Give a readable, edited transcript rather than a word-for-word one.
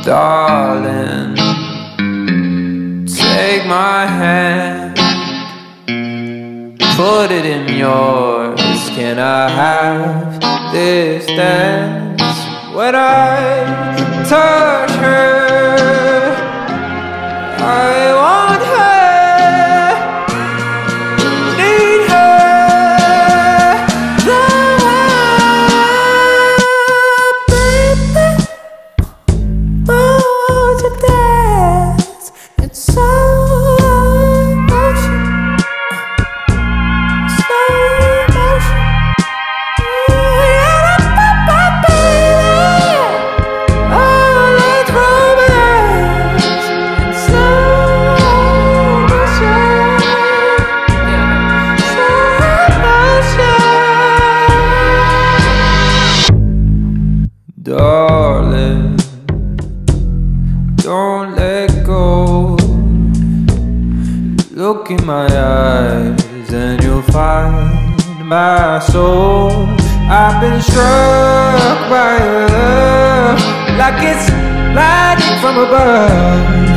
Darling, take my hand, put it in yours. Can I have this dance? When I touch her, I want her, need her. Baby, won't you dance? It's slow motion, slow motion. Darling, don't let go. Look in my eyes and you'll find my soul. I've been struck by your love, like it's lightning from above.